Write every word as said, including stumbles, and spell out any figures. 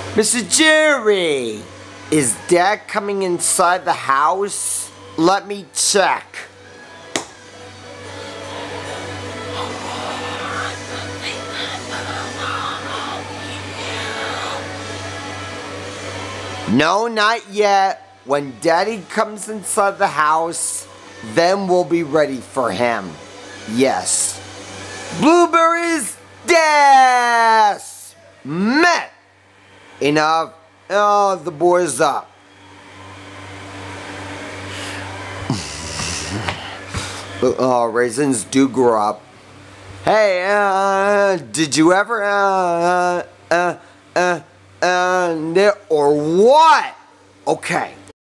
Mister Jerry, is Dad coming inside the house? Let me check. No, not yet. When Daddy comes inside the house, then we'll be ready for him. Yes. Blueberries, yes! Met! Enough. Oh, the boys up. Oh, raisins do grow up. Hey, uh, did you ever, uh, uh, uh, uh, uh, or what? Okay.